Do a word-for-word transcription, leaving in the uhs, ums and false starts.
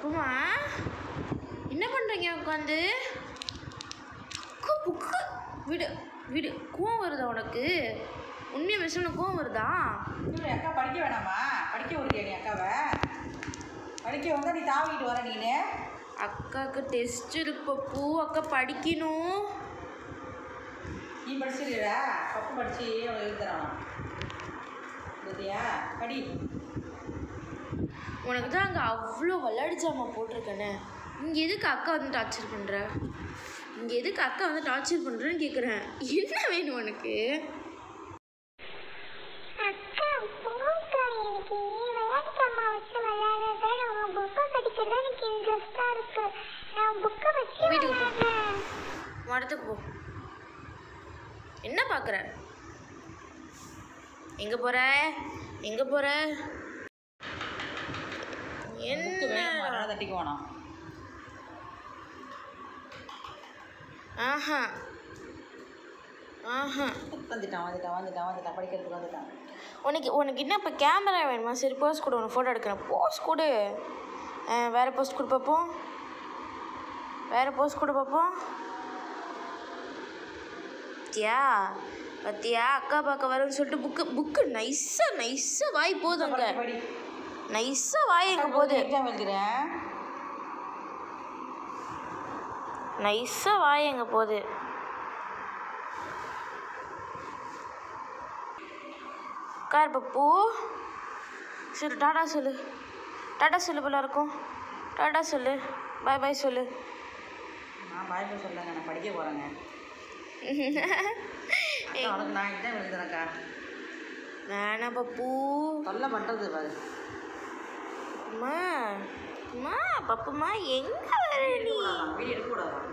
பப்புமா என்ன பண்ணுறீங்க உட்காந்து? புக்கு விடு விடு. கோவம் வருதா உனக்கு? உண்மையை பேச கோவம் வருதா? இல்லை அக்கா படிக்க வேணாமா? படிக்க விடுறியா நீ அக்காவை? படிக்க வந்தால் நீ தாவிக்கிட்டு வர நீனு. அக்காவுக்கு டெஸ்ட் இருக்கு பப்பு, அக்கா படிக்கணும். நீ படிச்சிருக்கிற பப்பு படித்து அவளை எழுதுறானா இல்லையா? படி. உனக்கு தான் அங்கே அவ்வளோ விளையாடி ஜாமான் போட்டிருக்கேனே, இங்கே எதுக்கு அக்கா வந்து டார்ச்சர் பண்ணுற? இங்கே எதுக்கு அக்கா வந்து டார்ச்சர் பண்ணுறேன்னு கேட்குறேன். என்ன வேணும் உனக்கு? வீட்டுக்கு போ, மடத்துக்கு போ. என்ன பார்க்குற? எங்கே போகிற? எங்கே போகிற? என்ன தட்டிக்குவானா? ஆஹா ஆஹா வந்துட்டான் வந்துட்டான் வந்துட்டான் வந்துட்டான் படிக்கிறதுக்கு வந்துட்டான். உனக்கு உனக்கு என்ன இப்போ கேமரா வேணுமா? சரி போஸ்ட் கொடு, உனக்கு ஃபோட்டோ எடுக்கிறேன். போஸ்ட் கொடு. வேறு போஸ்ட் கொடு பார்ப்போம். வேறு போஸ்ட் கொடு பார்ப்போம். பத்தியா பத்தியா அக்கா பார்க்க வரும்னு சொல்லிட்டு புக்கு புக்கு நைஸாக நைஸாக வாய் போதும். அங்கே நைஸாக வாய் எங்கே போகுது? எக்ஸாம் எழுதுறேன். நைஸாக வாய் எங்கே போகுது? கார் பப்பு சரி டாடா சொல்லு. டாடா சொல்லு போல இருக்கும். டாடா சொல்லு. பாய் பாய் சொல்லு. நான் பாய் பாய் சொல்லுங்க, நான் படிக்க போகிறேங்க. நான் எக்ஸாம் எழுதுறேன்க்கா. வேணா பப்பு தொல்லை பண்ணுறது பாரு. அம்மா அம்மா பப்புமா எங்கே வர நீ? வீடியோ எடுக்கக்கூடாதா?